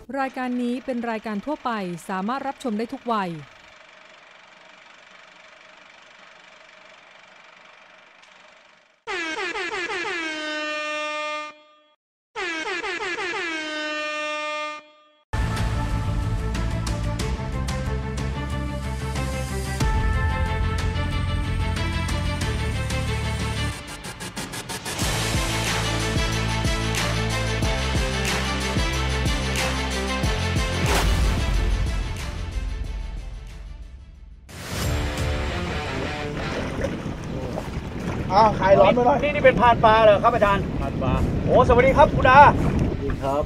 รายการนี้เป็นรายการทั่วไปสามารถรับชมได้ทุกวัยคลายร้อนไปหน่อยนี่เป็นพานปลาเหรอครับอาจารย์พานปลาโอ้สวัสดีครับคุณอาสวัสดีครับ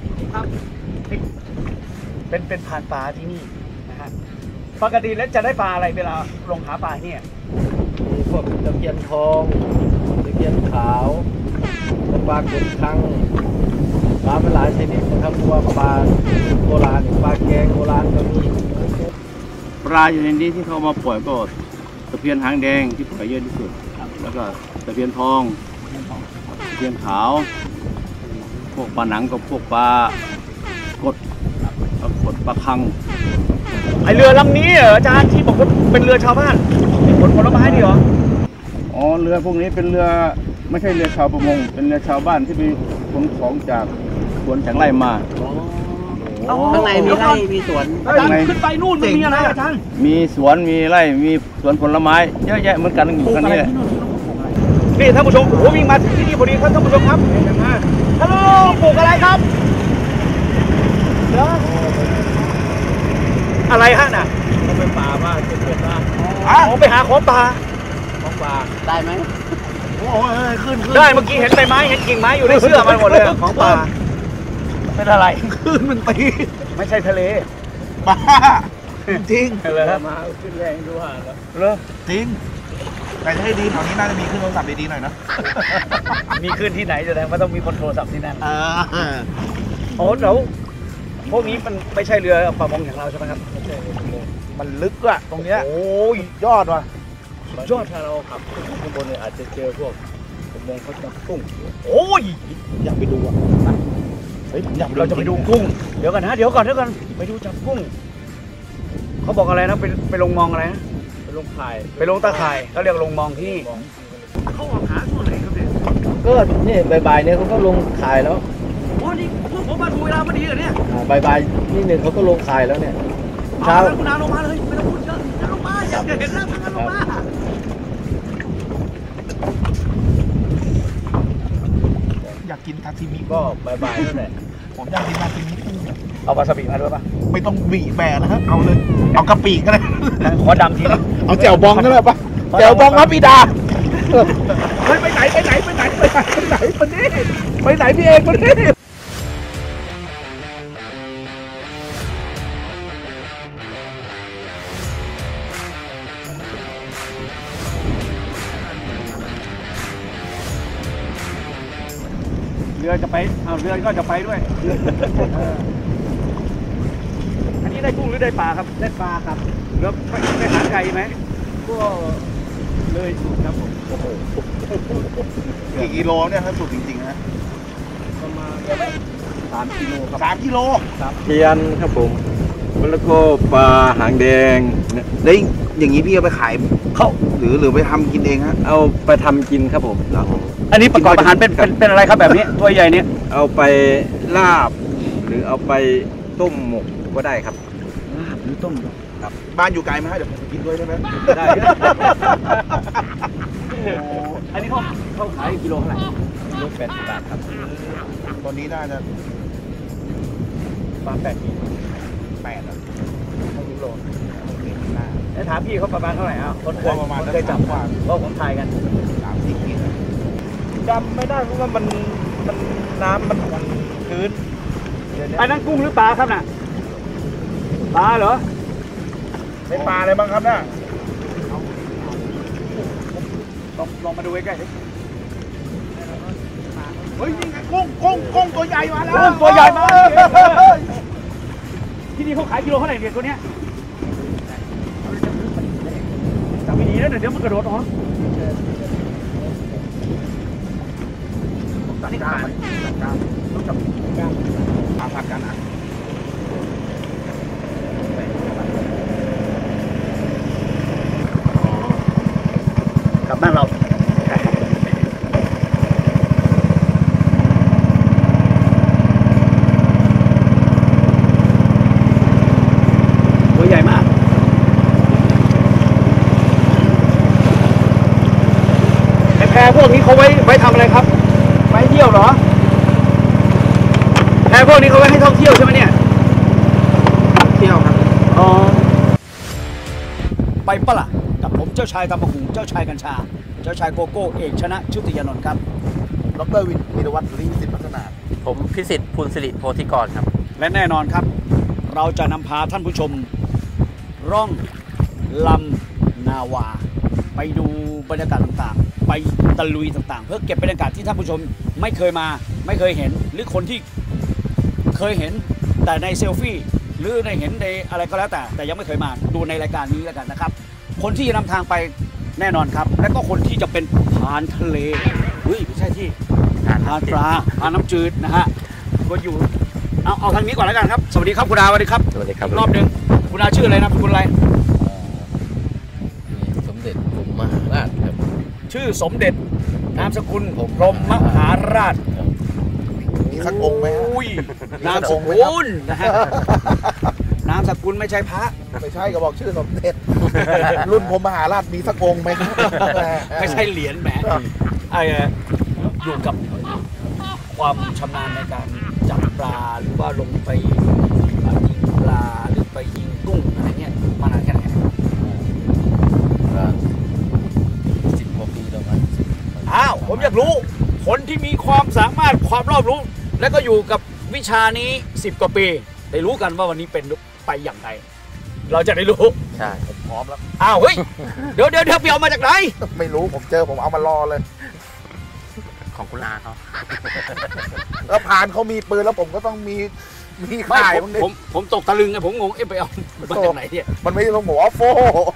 เป็นพานปลาที่นี่นะฮะปกติแล้วจะได้ปลาอะไรเวลาลงหาปลาเนี่ยมีพวกตะเพียนทองตะเพียนขาวปลากดคังปลาเป็นหลายชนิดนะครับตัวปลาโบราณปลาแกงโบราณก็มีปลาอยู่ในนี้ที่เขามาปล่อยก็ตะเพียนหางแดงที่ปล่อยเยอะที่สุดแล้วก็ตะเพียนทองตะเพียนขาวพวกปลาหนังกับพวกปลากดปลาคังไอเรือลำนี้เหรออาจารย์ที่บอกว่าเป็นเรือชาวบ้านขนผลไม้ดีเหรออ๋อเรือพวกนี้เป็นเรือไม่ใช่เรือชาวประมงเป็นเรือชาวบ้านที่ไปขนของจากสวนจากไร่มาข้างในมีไร่มีสวนอาจารย์ขึ้นไปนู่นมันมีอะไรอาจารย์มีสวนมีไร่มีสวนผลไม้เยอะแยะเหมือนกันอยู่กันนี่แหละนี่ท่านผู้ชมโอ้โหวิ่งมาถึงที่นี่พอดีครับท่านผู้ชมครับฮัลโหลปลูกอะไรครับอะไรฮะน่ะมันเป็นป่าบ้านเป็นเพื่อนบ้านไปหาของป่าได้ไหมโอ้ขึ้นได้เมื่อกี้เห็นใบไม้เห็นกิ่งไม้อยู่ในเสื้อมันหมดเลยของป่าเป็นอะไรขึ้นมันตีไม่ใช่ทะเลป่าจริงเลยมาขึ้นแรงดูหาแล้วจริงแต่ให้ดีแถวนี้น่าจะมีขึ้นโทรศัพท์ดีๆหน่อยนะมีขึ้นที่ไหนแสดงว่าต้องมีคนโทรศัพท์ที่นั่นโอ้แล้วพวกนี้มันไม่ใช่เรือประมงอย่างเราใช่ไหมครับมันลึกอะตรงเนี้ยโอ้ยยอดว่ะยอดถ้าเราขับข้างบนเนี่ยอาจจะเจอพวกประมงเขาจับกุ้งโอ้ยอยากไปดูอ่ะเฮ้ยเราจะไปดูกุ้งเดี๋ยวก่อนไปดูจับกุ้งเขาบอกอะไรนะไปลงมองอะไรนะไปลงข่ายไปลงตาข่ายเขาเรียกลงมองที่เขาออกหาตัวไหนครับเนี่ยก็นี่บ่ายๆเนี่ยเขาก็ลงข่ายแล้วโอ้นี่พวกผมมาดูเวลาพอดีเหรอเนี่ยบ่ายๆนี่หนึ่งเขาก็ลงข่ายแล้วเนี่ยเช้าคุณอาลงมาเลยไม่ต้องพูดเยอะลงมาอยากเห็นหน้าคุณอาลงมาอยากกินทาชิมิก็บ่ายๆนั่นแหละผมอยากกินทาชิมิเอาวาซาบิมาด้วยป่ะไม่ต้องบีแบะนะครับเอาเลยเอากะปิก็ได้ขอดำทีนะเอาแจ่วบองก็ได้ป่ะแจ่วบองครับพี่ดาไปไหนมันนี่ไปไหนพี่เองมันนี่เรือจะไปเรือก็จะไปด้วยอันนี้ได้กุ้งหรือได้ปลาครับได้ปลาครับแล้วไปหาไก่ไหมก็เลยสุดครับผมโอ้โหกี่กิโลเนี่ยถ้าสุดจริงๆนะประมาณ3 กิโลครับ 3 กิโลครับเทียนครับผมแล้วก็ปลาหางแดงได้อย่างนี้พี่เอาไปขายเขาหรือไปทำกินเองฮะเอาไปทำกินครับผมอันนี้ประกอบอาหารเป็นอะไรครับแบบนี้ตัวใหญ่เนี่ยเอาไปลาบหรือเอาไปต้มหมกก็ได้ครับลาบหรือต้มครับบ้านอยู่ไกลไหมฮะเดี๋ยวผมกินด้วยได้ไหมได้อันนี้เขาขายกิโลเท่าไหร่กิโล80 บาทครับตอนนี้น่าจะประมาณ8 กิโล8กิโลแล้วถามพี่เขาประมาณเท่าไหร่อ่ะคนเคยจับกว่าก็ผมทายกัน3-4 กิโลจำไม่ได้เพราะว่ามันน้ำมันชื้นอันนั้นกุ้งหรือปลาครับน่ะปลาเหรอเป็นปลาอะไรบ้างครับน่ะลองมาดูใกล้ๆเฮ้ยนี่ไงกุ้งตัวใหญ่มาแล้วกุ้งตัวใหญ่มาที่นี่เขาขายกิโลเท่าไหร่เนี่ยตัวเนี้ยจับไม่ดีนะเดี๋ยวมันกระโดดออกตอนนี้ขาดต้องจับผักกันอ่ะพวกนี้เขาไว้ทำอะไรครับไว้เที่ยวเหรอแพพวกนี้เขาไว้ให้ท่องเที่ยวใช่ไหมเนี่ยเที่ยวครับอ๋อไปปะล่ะกับผมเจ้าชายตำบักหุ่งเจ้าชายกัญชาเจ้าชายโกโก้เอกชนะชุติยานนท์ครับดร.วินวีรวัฒน์ลีวิสิทธิ์พัฒนาผมพิสิทธิ์ภูลสิริโพธิกรครับและแน่นอนครับเราจะนำพาท่านผู้ชมร่องลำนาวาไปดูบรรยากาศต่างๆไปตะลุยต่างๆเพื่อเก็บบรรยากาศที่ท่านผู้ชมไม่เคยมาไม่เคยเห็นหรือคนที่เคยเห็นแต่ในเซลฟี่หรือในเห็นในอะไรก็แล้วแต่ยังไม่เคยมาดูในรายการนี้แล้วกันนะครับคนที่จะนำทางไปแน่นอนครับและก็คนที่จะเป็นผานทะเลไม่ใช่ที่ผานปลาผานน้ำจืดนะฮะก็อยู่เอาทางนี้ก่อนแล้วกันครับสวัสดีครับคุณอาสวัสดีครับสวัสดีครับรอบหนึ่งคุณอาชื่ออะไรนะคุณอะไรสมเด็จพรหมมหาราชครับชื่อสมเด็จนามสกุลพรหมมหาราชมีสักองค์ไหมนามสกุลนะฮะนามสกุลไม่ใช่พระไม่ใช่ก็บอกชื่อสมเด็จรุ่นพรหมมหาราชมีสักองค์ไหมไม่ใช่เหรียญแหมอยู่กับความชำนาญในการจับปลาหรือว่าลงไปยิงปลาหรือไปยิงกุ้งอะไรเงี้ยมานานแค่ไหน 10 กว่าปีแล้วมั้งผมอยากรู้คนที่มีความสามารถความรอบรู้และก็อยู่กับวิชานี้10 กว่าปีได้รู้กันว่าวันนี้เป็นไปอย่างไรเราจะได้รู้ใช่ผมพร้อมแล้วเฮ้ยเดี๋ยวไปเอามาจากไหนไม่รู้ผมเจอผมเอามารอเลยของคุณอาเขาแล้วผ่านเขามีปืนแล้วผมก็ต้องมีข่ายผมตกตะลึงไงผมงงไปเอามาจากไหนเนี่ยมันไม่ใช่ตรงหัวโฟ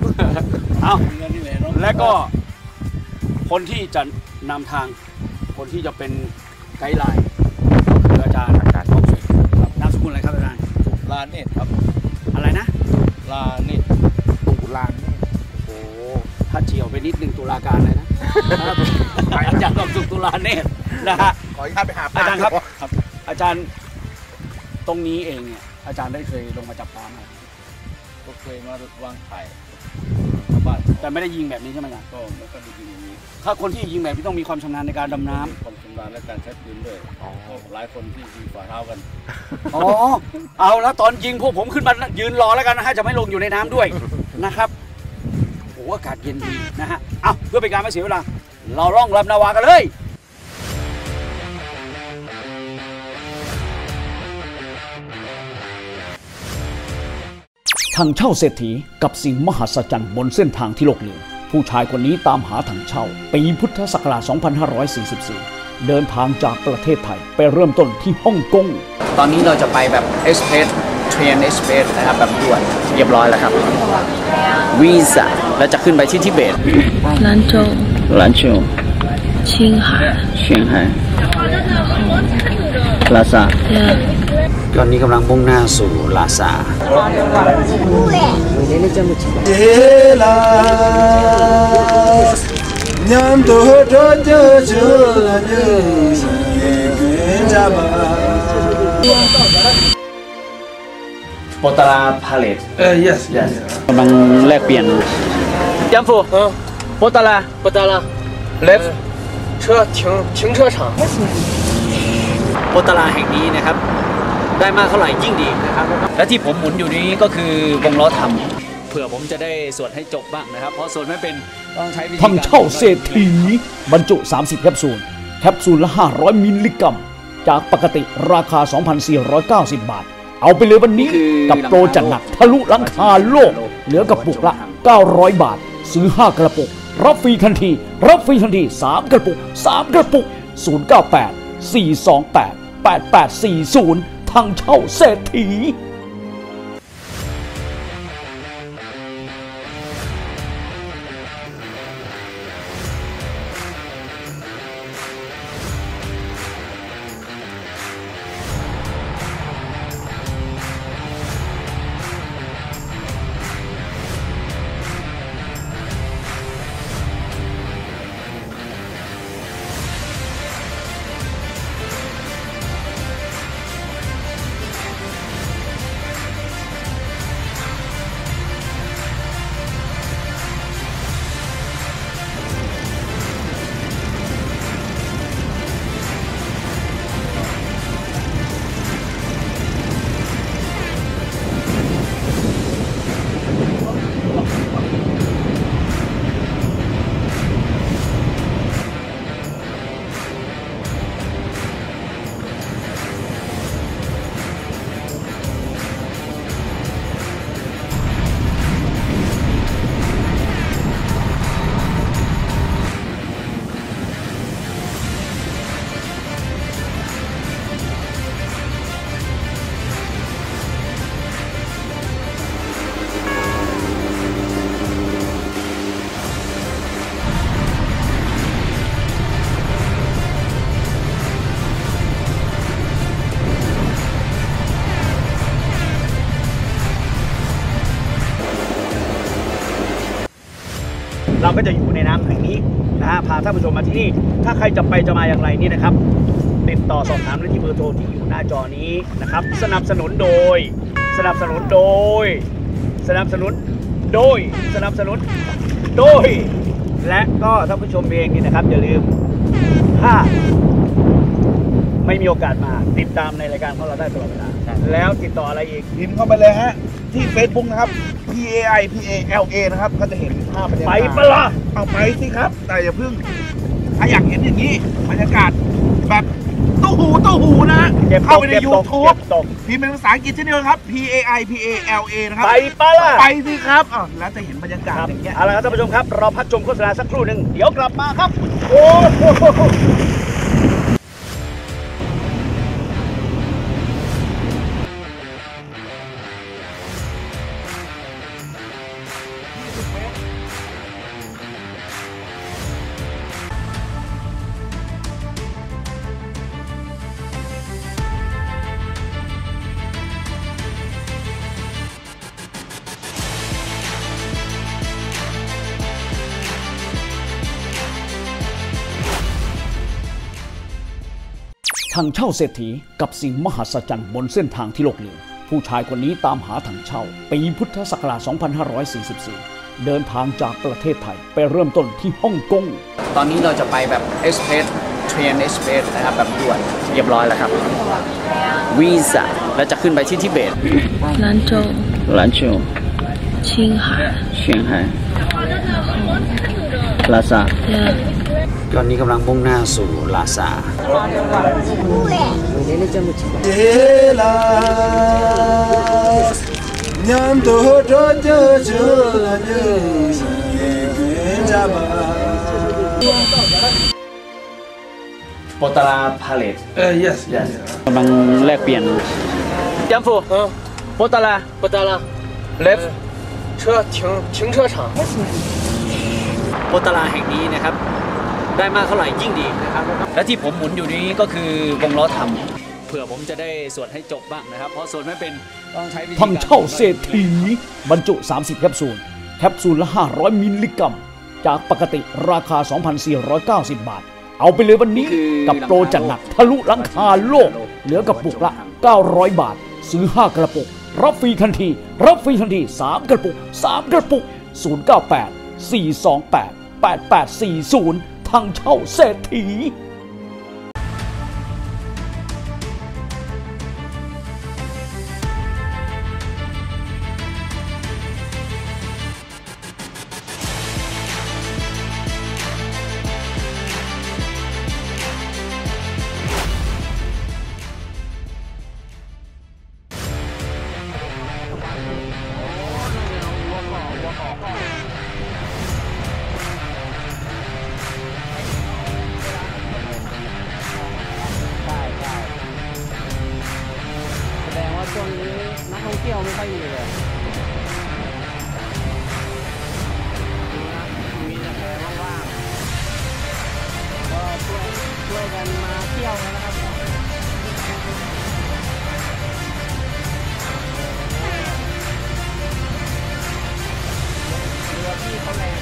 และก็คนที่จะนำทางคนที่จะเป็นไกด์ไลน์อาจารย์ท้องสุขนามสกุลอะไรครับอาจารย์ลาเนตครับอะไรนะลาเนตตุลาเนตโอ้ถ้าเฉียวไปนิดนึงตุลาการเลยนะอาจารย์ต้องสุขตุลาเนตนะฮะขออนุญาตไปหาอาจารย์ครับอาจารย์ตรงนี้เองเนี่ยอาจารย์ได้เคยลงมาจับปลาไหมก็เคยมาวางไข่บ้านแต่ไม่ได้ยิงแบบนี้ใช่ไหมอาจารย์ก็ไม่ได้ยิงอย่างนี้ถ้าคนที่ยิงแบบนี้ต้องมีความชำนาญในการดำน้ำความชำนาญและการใช้ปืนด้วยหลายคนที่ยิงฝ่าเท้ากันเอาแล้วตอนยิงพวกผมขึ้นมายืนรอแล้วกันนะฮะจะไม่ลงอยู่ในน้ำด้วยนะครับโอ้อากาศเย็นดีนะฮะเพื่อเป็นการไม่เสียเวลาเราล่องลำนาวากันเลยถังเช่าเศรษฐีกับสิ่งมหัศจรรย์บนเส้นทางที่โลกลืมผู้ชายคนนี้ตามหาถังเช่าปีพุทธศักราช 2544 เดินทางจากประเทศไทยไปเริ่มต้นที่ฮ่องกงตอนนี้เราจะไปแบบเอ็กซ์เพรสเทรนเอ็กซ์เพรสนะครับแบบด่วนเรียบร้อยแล้วครับวีซ่าแล้วจะขึ้นไปที่ทิเบต兰州青海ลาซาตอนนี้กำลังมุ่งหน้าสู่ลาซาโปตาราพาเลต yes กำลังแลกเปลี่ยนยัมฟูโปตาราleft 停车场โปตาราแห่งนี้นะครับได้มากเท่าไหร่ยิ่งดีนะครับและที่ผมหมุนอยู่นี้ก็คือวงล้อทำเผื่อผมจะได้สวดให้จบบ้างนะครับเพราะสวดไม่เป็นต้องใช้วิธีการทำเช่าเศรษฐีบรรจุ30แคปซูลละ500มิลลิกรัมจากปกติราคา 2,490 บาทเอาไปเลยวันนี้กับโปรจัดหนักทะลุหลังคาโลกเหลือกระปุกละ900 บาทซื้อ5กระปุกรับฟรีทันที3กระปุก098-428-8840ทางเช่าเศรษฐีเราก็จะอยู่ในน้ำแห่งนี้นะฮะพาท่านผู้ชมมาที่นี่ถ้าใครจะไปจะมาอย่างไรนี่นะครับติดต่อสอบถามได้ที่เบอร์โทรที่อยู่หน้าจอนี้นะครับสนับสนุนโดยและก็ท่านผู้ชมเองนี่นะครับอย่าลืมถ้าไม่มีโอกาสมาติดตามในรายการของเราได้ตลอดเวลาแล้วติดต่ออะไรอีกพิมพ์เข้าไปเลยฮะที่ Facebook นะครับ PAIPALA นะครับก็จะเห็นภาพบรรยากาศไปปะล่ะเอาไปสิครับแต่อย่าพึ่งถ้าอยากเห็นอย่างนี้บรรยากาศแบบตู้หูนะเข้าไปใน YouTube พิมพ์เป็นภาษาอังกฤษเช่นเดียวกันครับ PAIPALA นะครับไปปะล่ะไปสิครับแล้วจะเห็นบรรยากาศอย่างเงี้ยเอาละครับท่านผู้ชมครับเราพักชมโฆษณาสักครู่หนึ่งเดี๋ยวกลับมาครับโอ้โหถังเช่าเศรษฐีกับสิ่งมหัศจรรย์บนเส้นทางที่โลกลืมผู้ชายคนนี้ตามหาถังเช่าปีพุทธศักราช 2544 เดินทางจากประเทศไทยไปเริ่มต้นที่ฮ่องกงตอนนี้เราจะไปแบบเอสเพรสเทรนเอสเพรสนะครับแบบด่วนเรียบร้อยแล้วครับวีซ่าแล้วจะขึ้นไปที่ทิเบต兰州青海ลาซาตอนนี้กำลังมุ่งหน้าสู่ลาซาโปตาราพาเลตyes กำลังแลกเปลี่ยนยัมฟูโปตาราleft 车停车场โปตาราแห่งนี้นะครับได้มากเท่าไหร่ยิ่งดีนะครับและที่ผมหมุนอยู่นี้ก็คือวงล้อทำเผื่อผมจะได้สวดให้จบบ้างนะครับเพราะสวดไม่เป็นต้องใช้วิธีการถังเช่าเศรษฐีบรรจุ30แคปซูลละ500มิลลิกรัมจากปกติราคา 2,490 บาทเอาไปเลยวันนี้กับโปรจัดหนักทะลุหลังคาโลกเหลือกระปุกละ900 บาทซื้อ5กระปุกรับฟรีทันที3กระปุก098-428-8840ถังเช่าเศรษฐีช่วงนี้นักท่องเที่ยวไม่ค่อยมีเลยมีแต่แพว่างๆก็ช่วยกันมาเที่ยวนะครับเรือพี่เขาแรง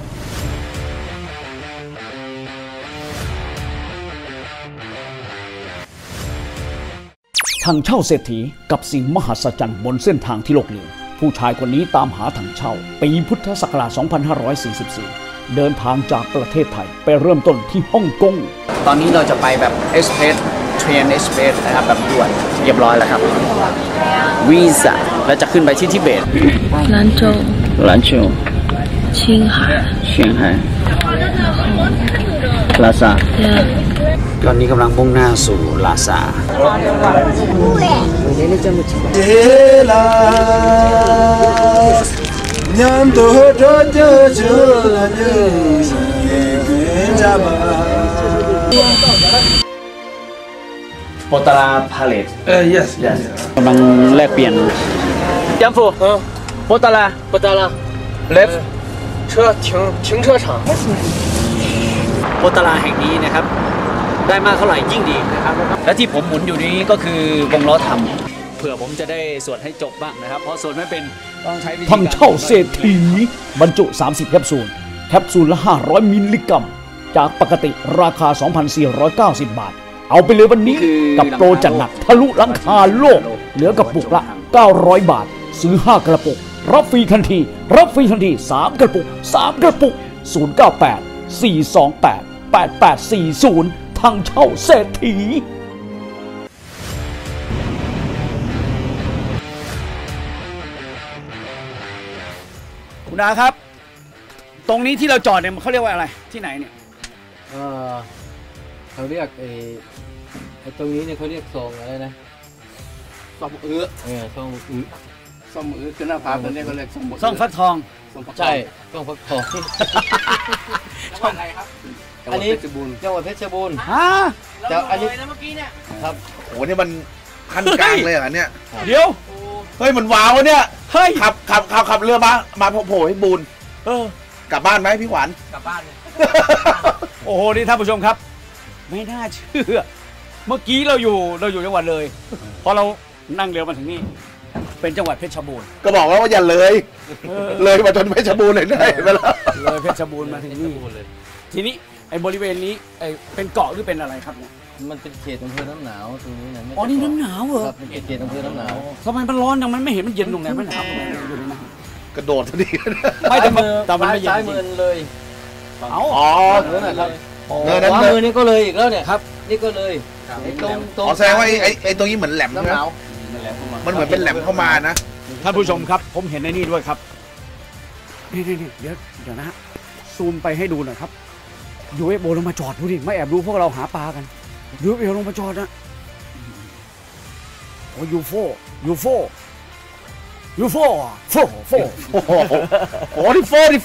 ถังเช่าเศรษฐีกับสิ่งมหัศจรรย์บนเส้นทางที่โลกลืมผู้ชายคนนี้ตามหาถังเช่าปีพุทธศักราช 2544 เดินทางจากประเทศไทยไปเริ่มต้นที่ฮ่องกงตอนนี้เราจะไปแบบเอสเพรสเทรนเอสเพรสนะครับแบบด่วนเรียบร้อยแล้วครับวีซ่าแล้วจะขึ้นไปที่ทิเบต兰州青海ลาซาตอนนี้กำลังมุ่งหน้าสู่ลาซาโปตาราพาเลตyes กำลังแลกเปลี่ยนยัมฟูโปตาราleft 车停车场โปตาราแห่งนี้นะครับได้มากเท่าไหร่ยิ่งดีนะครับและที่ผมหมุนอยู่นี้ก็คือวงล้อทำเผื่อผมจะได้สวดให้จบบ้างนะครับเพราะสวดไม่เป็นต้องใช้วิธีการถังเช่าเศรษฐีบรรจุ30แคแคปซูลละ500มิลลิกรัมจากปกติราคา 2,490 บาทเอาไปเลยวันนี้กับโปรจัดหนักทะลุหลังคาโลกเหลือกระปุกละ900 บาทซื้อ5กระปุกรับฟรีทันที3กระปุก098-428-8840ทางเช่าเศรษฐีคุณอาครับ ตรงนี้ที่เราจอดเนี่ยเขาเรียกว่าอะไรที่ไหนเนี่ยเขาเรียกไอ้ตรงนี้เนี่ยเขาเรียกซองอะไรนะซ่อมอื้อซองซ่อมอื้อคือหน้าผาตรงนี้ก็เรียกซ่อมซ่องฟักทองใช่ซองฟักทองช่องไหนครับอันนี้จังหวัดเพชรบูรณ์ฮะแต่อันนี้ครับโอ้โหนี่มันขั้นกลางเลยเหรอเนี่ยเดี๋ยวเฮ้ยมันว้าวเนี่ยเฮ้ยขับเรือมาโผล่ให้บูนกลับบ้านไหมพี่ขวัญกลับบ้านเลยโอ้โหนี่ท่านผู้ชมครับ ไม่น่าเชื่อ เมื่อกี้เราอยู่จังหวัดเลยพอเรานั่งเรือมาถึงนี่เป็นจังหวัดเพชรบูรณ์ก็บอกแล้วว่าอย่าเลยเลยมาจนเพชรบูรณ์เลยได้ไหมล่ะเลยเพชรบูรณ์มาถึงนี่ทีนี้ไอ้บริเวณนี้ไอ้เป็นเกาะหรือเป็นอะไรครับเนี่ยมันเป็นเขตอำเภอน้ำหนาวตรงนี้นะอ๋อนี่น้ำหนาวเหรอครับเป็นเขตอำเภอน้ำหนาวทำไมมันร้อนจังมันไม่เห็นมันเย็นตรงไหนมันหนาวตรงไหนอยู่ในนั้นกระโดดซะดีไม่แต่มันไม่เย็นซ้ายจริมืงอเลยเอ้าอ๋อนั่นแหละครับเนินนั้นขวาเนิมือน นี่ก็เลยอีกแล้วเนี่ยครับนี่ก็เลยไอ้ตรงอ๋อแสดงว่าไอ้ตรงนี้เหมือนแหลมน้ำหนาวมันเหมือนเป็นแหลมเข้ามานะท่านผู้ชมครับ ผมเห็นในนี่ด้วยครับนี่เดี๋ยวนะฮะซูมไปให้ดูหน่อยครับยูเอฟโบลงมาจอดดูดิไม่แอบดูพวกเราหาปลากันยูเอฟโบลงมาจอดนะโอ้ยูโฟโฟโอ้โหโอ้ดิโฟ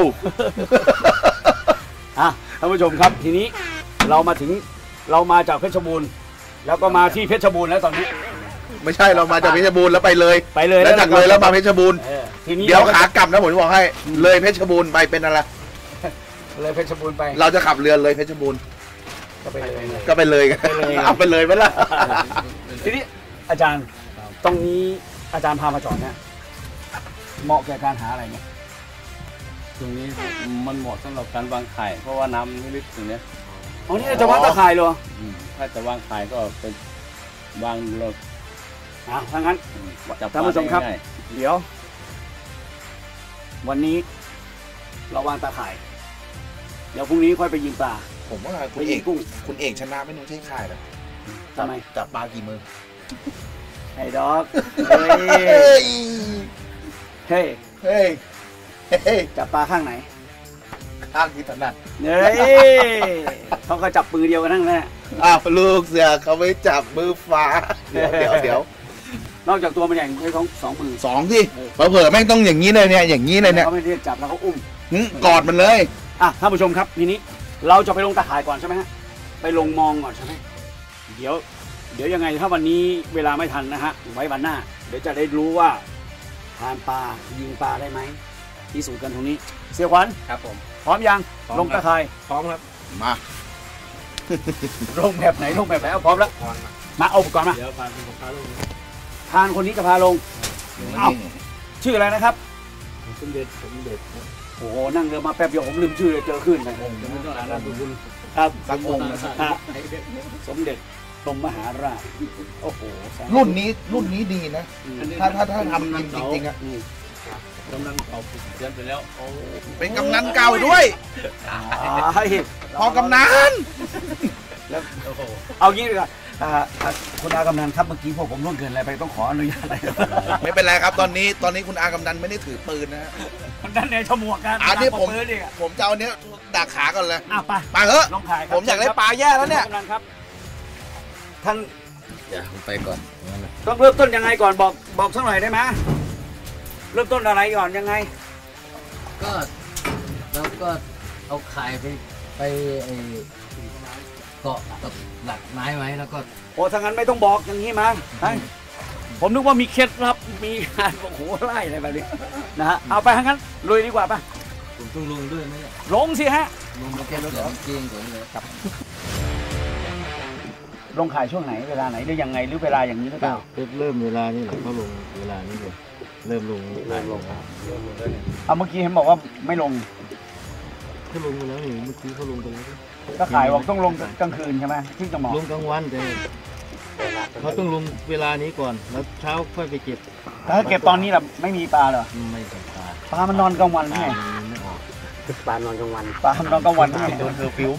อ่ะท่านผู้ชมครับทีนี้เรามาจากเพชรบูรณ์แล้วก็มาที่เพชรบูรณ์แล้วตอนนี้ไม่ใช่เรามาจากเพชรบูรณ์แล้วไปเลย แล้วจากเลยแล้วมาเพชรบูรณ์ทีนี้เดี๋ยวขากลับนะผมจะบอกให้เลยเพชรบูรณ์ไปเป็นอะไรเลยเพชรบูรณ์ไปเราจะขับเรือเลยเพชรบูรณ์ก็ไปเลยก็ไปเลยกันเอาไปเลยไหมล่ะทีนี้อาจารย์ตรงนี้อาจารย์พามาจอดเนี่ยเหมาะแก่การหาอะไรเนี่ยตรงนี้มันเหมาะสำหรับการวางไข่เพราะว่าน้ำไม่ลึกตรงนี้อ๋อนี่จะวางตะข่ายเหรอถ้าจะวางไข่ก็เป็นวางเราถ้างั้นจับท่านผู้ชมครับง่ายเดี๋ยว วันนี้เราวางตาข่าย เดี๋ยวพรุ่งนี้ค่อยไปยิงปลาผมว่าไปยิงกุ้งคุณเอกชนะไม่ต้องใช้ข่ายหรอกทำไมจับปลากี่มือไอ้ดอกเฮ้ยเฮ้ยเฮ้ยเฮ้ยจับปลาข้างไหนข้างที่ถนัดเฮ้ยเขาก็จับมือเดียวกันทั้งนั้นแหละอ้าวลูกเสือเขาไม่จับมือฟ้าเดี๋ยวนอกจากตัวมันใหญ่ใช้ของสองมือสองที่เผลอๆแม่งต้องอย่างนี้เลยเนี่ยอย่างนี้เลยเนี่ยเขาไม่เรียกจับแล้วเขาอุ้มกอดมันเลยท่านผู้ชมครับทีนี้เราจะไปลงตาข่ายก่อนใช่ไหมฮะไปลงมองก่อนใช่ไหมเดี๋ยวยังไงถ้าวันนี้เวลาไม่ทันนะฮะไว้วันหน้า เดี๋ยวจะได้รู้ว่าทานปลายิงปลาได้ไหมพิสูจน์กันตรงนี้เสี่ยขวัญครับผมพร้อมยังลงตาข่ายพร้อมครับมาลงแบบไหนลงแบบไหนเอาพร้อมแล้วมาเอาอุปกรณ์มาเดี๋ยวพาไปพาลงทานคนนี้จะพาลง เอ้า ชื่ออะไรนะครับสมเด็จโอ้โหนั่งเรือมาแป๊บเดียวผมลืมชื่อเลยเจอขึ้นเลยไม่ต้องอ่านนามสกุลครับสักองค์สมเด็จกรมมหาราชโอ้โหรุ่นนี้ดีนะ ถ้าทำจริงๆอ่ะกำลังเป่าเสียนไปแล้วเป็นกำนันเก่าด้วย พอกำนันแล้วเอางี้ดีกว่าคุณอากำนันครับเมื่อกี้พวกผมล่วงเกินอะไรไปต้องขออนุญาตอะไรไม่เป็นไรครับตอนนี้คุณอากำนันไม่ได้ถือปืนนะฮะนั่นเนี่ยฉมวกกันอันนี้ผมปืนอีกอะจะเอาเนี้ยดักขาก่อนเลยไปไปเถอะลงขายครับผมอยากได้ปลาแย่แล้วเนี่ยกำนันครับท่านเดี๋ยวผมไปก่อนต้องเริ่มต้นยังไงก่อนบอกสักหน่อยได้ไหมเริ่มต้นอะไรก่อนยังไงก็เราก็เอาข่ายไปเกาะกับหลักไม้ไว้แล้วก็โอ้ถ้างั้นไม่ต้องบอกอย่างนี้มาไปผมนึกว่ามีเคล็ดลับมีการโอ้โหไล่อะไรแบบนี้นะฮะเอาไปทั้งนั้นลุยดีกว่าป่ะผมต้องลงด้วยไหมเนี่ยลงสิฮะลงมาแค่เสือเกงก่อนเลยครับลงขายช่วงไหนเวลาไหนหรือยังไงหรือเวลาอย่างนี้หรือเปล่าเริ่มเวลานี่แหละเขาลงเวลานี้เลยเริ่มลงเอาเมื่อกี้เห็นบอกว่าไม่ลงเขาลงไปแล้วนี่เมื่อกี้เขาลงไปแล้วก็ขายบอกต้องลงกลางคืนใช่ไหมที่จะเหมาะลงกลางวันแต่เขาต้องลงเวลานี้ก่อนแล้วเช้าค่อยไปเก็บถ้าเก็บตอนนี้ล่ะไม่มีปลาเหรอไม่ใส่ปลาปลามันนอนกลางวันไงไม่ออกปลานอนกลางวันโดนเคอร์ฟิว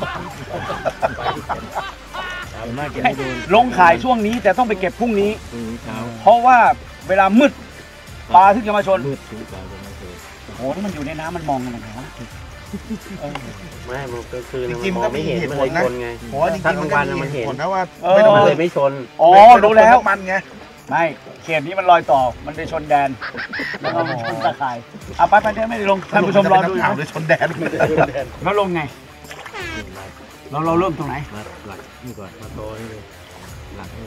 ส่วนมากจะไม่โดนลงขายช่วงนี้แต่ต้องไปเก็บพรุ่งนี้พรุ่งนี้เช้าเพราะว่าเวลามืดปลาที่จะมาชนมืดถึงปลาจะไม่เจอโอ้โหที่มันอยู่ในน้ำมันมองกันยังไงวะไม่มันก็คือจริงๆมันก็ไม่เห็นมีเหตุมันผเลลยนะชนไงเพราะว่าจริงๆมันก็มีเหตุผลนะว่าไม่มันต้องเลยไม่ชนอ๋อรู้แล้วมันไงไม่เขตนี้มันลอยต่อมันไปชนแดนแล้วก็ชนตะข่ายเอาไปเดี๋ยวไม่ได้ลงท่านผู้ชมรอดูถามเลยชนแดนแล้วลงไงเราเริ่มตรงไหนมาหลักนี่ก่อนมาโตนี่เลยหลักนี่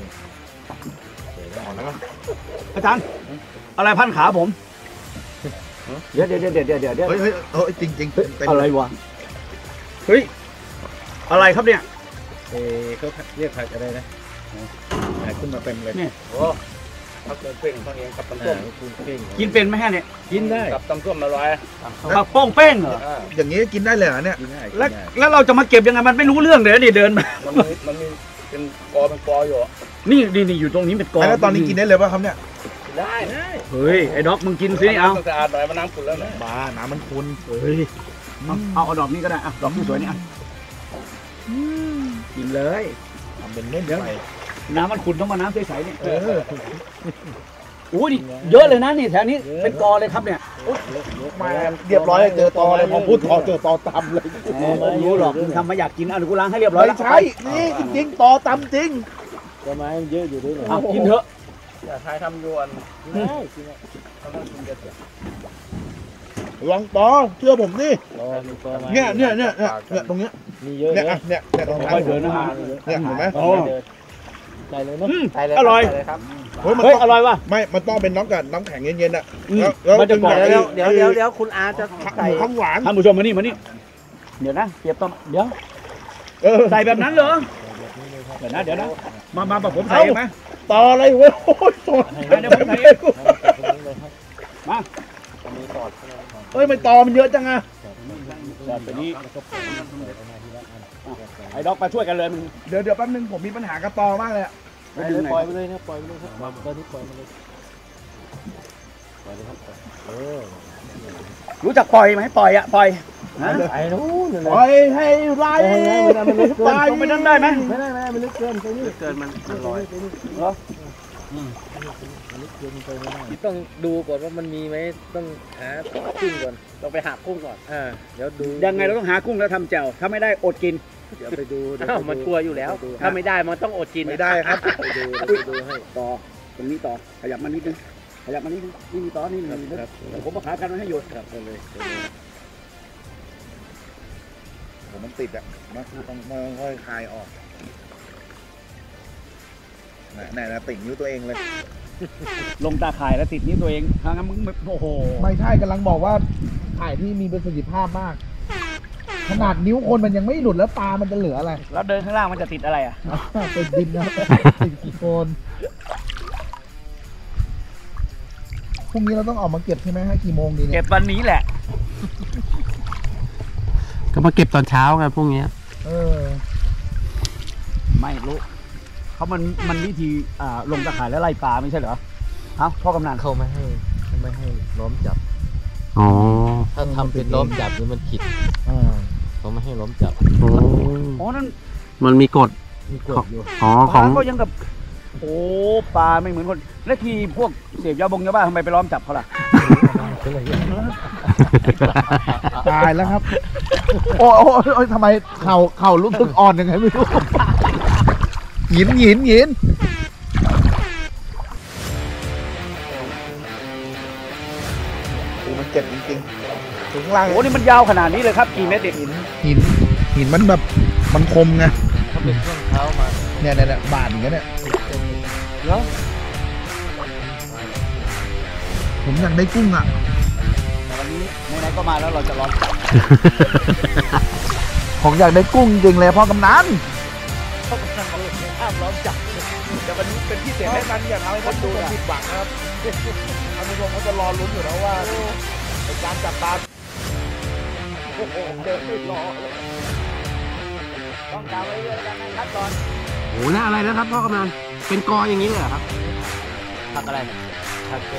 อาจารย์อะไรพันขาผมเดี๋ยวเฮ้ยจริงๆเป็นอะไรวะเฮ้ยอะไรครับเนี่ยเขาเรียกผักอะไรนะขึ้นมาเต็มเลยเนี่ยผักเกินเป้งเขาเองกับตำส้มคุณเพ่งกินเป็นไหมฮะเนี่ยกินได้กับตำส้มอร่อยผักโป้งเป้งเหรออย่างนี้กินได้เลยเหรอเนี่ยกินได้แล้วเราจะมาเก็บยังไงมันไม่รู้เรื่องเลยนี่เดินมามันมีเป็นกออยู่อะนี่อยู่ตรงนี้เป็นกองแล้วตอนนี้กินได้เลยป่ะครับเนี่ยได้เฮ้ยไอ้ด็อกมึงกินสิเอาสะอาดหน่อยมันน้ำขุ่นแล้วนะบ้าน้ำมันคุณเฮ้ยเอาดอกนี้ก็ได้อ่ะดอกที่สวยนี่อ่ะกินเลยทำเป็นเล่นไปน้ำมันขุ่นต้องมาน้ำใสๆนี่โอ้ยนี่เยอะเลยนะนี่แถวนี้เป็นกอเลยครับเนี่ยมาเรียบร้อยเจอตอเลยพอพูดตอเจอตอตำเลยไม่รู้หรอกมึงทำมาอยากกินเอาเดี๋ยวกูล้างให้เรียบร้อยไม่แล้วใช่นี่จริงๆตอตำจริงต้นไม้มันเยอะอยู่ด้วยเหรอเอากินเถอะอย่าทายทำยวนลองตอเชื่อผมดิตอมีตอไม้เนี่ยตรงเนี้ยมีเยอะเนี่ยนะเนี่ยตรงค่อยเดินนะเนี่ยเห็นไหมโอ้ได้เลยเนาะอร่อยเฮ้ยมันเฮ้ยต้องอร่อยว่ะไม่มันต้องเป็นน้ำกับน้ำแข็งเย็นๆอ่ะมันจะกรอบเดี๋เดี๋ยวคุณอาจะใส่ข้างหวานท่านผู้ชมมานี่เดี๋ยวนะเก็บต้นเดี๋ยว ใส่แบบนั้นเหรอเดี๋ยวนะมาแบบผมใส่ไหมต่ออะไรเว้ยโอ้ยต่อเดี๋ยวผมใส่เองมาเฮ้ยมันต่อมันเยอะจังอะแบบนี้ไอ้ด็อกมาช่วยกันเลยมึงเดี๋ยวแป๊บนึงผมมีปัญหากับตอมากเลยอะปล่อยไปเลยนะปล่อยไปเลยครับตอนนี้ปล่อยไปเลยปล่อยเลยครับรู้จักปล่อยไหมปล่อยอะปล่อยฮะไอ้นู้นปล่อยให้ไล่ไปตรงไปนั่นได้ไหมไม่ได้มันลึกเกินไปนี่เกินมันลอยต้องดูก่อนว่ามันมีไหมต้องหากุ้งก่อนต้องไปหากุ้งก่อนเดี๋ยวดูยังไงเราต้องหากุ้งแล้วทำแจ่วถ้าไม่ได้อดกินเดี๋ยวไปดูมันกลัวอยู่แล้ว ถ้าไม่ได้มันต้องอดกินไม่ได้ครับไปดูให้ต่อตรงนี้ต่อขยับมานิดนึงนี่มีต่อนี่มีเดี๋ยวผมมาขากันไว้ให้อยู่ครับไปเลยผมมันติดอ่ะมันต้องค่อยคลายออกไหนติดนิ้วตัวเองเลยลงตาข่ายแล้วติดนิ้วตัวเองทางนั้นมึงโอ้โหไม่ใช่กำลังบอกว่าถ่ายที่มีประสิทธิภาพมาก ขนาดนิ้วคนมันยังไม่หลุดแล้วตามันจะเหลืออะไรแล้วเดินข้างล่างมันจะติดอะไรอ่ะเป็นดินนะติดกี่โคนพรุ่งนี้เราต้องออกมาเก็บใช่ไหมให้กี่โมงดีเนี่ยเก็บวันนี้แหละก็มาเก็บตอนเช้าไงพวกนี้ไม่รู้เขามันวิธีลงตะข่ายแล้วไล่ปลาไม่ใช่เหรอฮะพ่อกำนันเขาไม่ให้ล้อมจับอ๋อถ้าทำเป็นล้อมจับนี่มันผิดเขาไม่ให้ล้อมจับอ๋อนั่นมันมีกฎมีกฎอยู่อ๋อปขอลาง ก็ยังกับโอ้ปลาไม่เหมือนคนแล้วทีพวกเสพยาบ้าทำไมไปล้อมจับเขาล่ะตายแล้วครับ โอ้ยทำไมเข่ารู้สึกอ่อนยังไงไม่รู้หยินโอ้มันเจ็บจริงๆถึงล่างโอ้นี่มันยาวขนาดนี้เลยครับกี่เมตรเด็กหินมันแบบมันคมไงเขาเป็นช่วงเท้ามาเนี่ยบาดอย่างเงี้ยเนี่ยแล้วผมอยากได้กุ้งอ่ะวันนี้ไหนๆก็มาแล้วเราจะล้อมจับผมอยากได้กุ้งจริงเลยพ่อกำนันเพราะกำนันบอกห้ามล้อมจับแต่วันนี้เป็นพิเศษให้มันอย่าทำให้คนดูผิดหวังนะครับท่านผู้ชมเขาจะรอลุ้นอยู่แล้วว่าการจับปลาต้องกาวไว้เรื่อยกันนะครับตอนโอ้โหน่าอะไรนะครับพ่อกำนันเป็นกออย่างนี้เลยเหรอครับผักอะไรผัก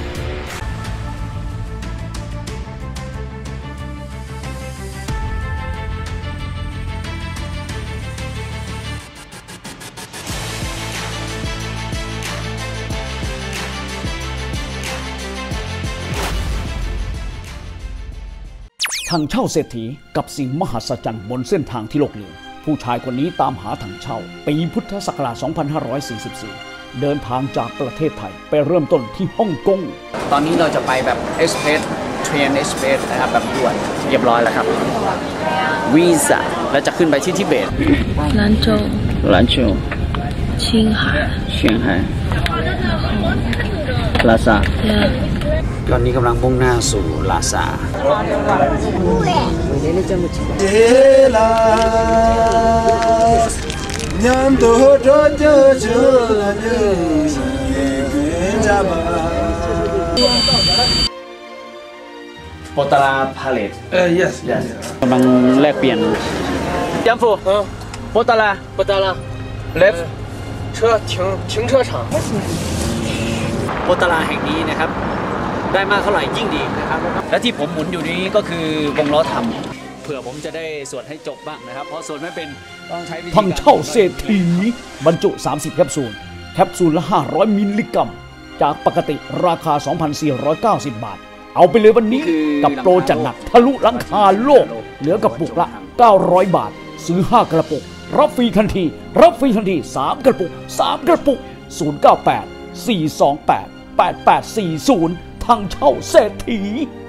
ถังเช่าเศรษฐีกับสิ่งมหัศจรรย์บนเส้นทางที่โลกลืมผู้ชายคนนี้ตามหาถังเช่าปีพุทธศักราช 2544 เดินทางจากประเทศไทยไปเริ่มต้นที่ฮ่องกงตอนนี้เราจะไปแบบเอสเพรสเทรนเอสเพรสนะครับแบบด่วนเรียบร้อยแล้วครับวีซ่าแล้วจะขึ้นไปที่ทิเบต兰州青海ลาซาตอนนี้กำลังมุ่งหน้าสู่ลาซาโปตาราพาเลตyes กำลังแลกเปลี่ยนยัมฟูโปตาราleft 停车场โปตาราแห่งนี้นะครับได้มากเท่าไหร่ยิ่งดีนะครับและที่ผมหมุนอยู่นี้ก็คือวงล้อทำเผื่อผมจะได้สวดให้จบบ้างนะครับเพราะสวดไม่เป็นต้องใช้วิธีการถังเช่าเศรษฐีบรรจุ 30 แคปซูล แคปซูลละ 500 มิลลิกรัม จากปกติราคา 2,490 บาท เอาไปเลยวันนี้กับโปรจัดหนักทะลุหลังคาโลก เหลือกระปุกละ 900 บาท ซื้อ 5 กระปุก รับฟรีทันที 3 กระปุก 098 428 8840 ถังเช่าเศรษฐี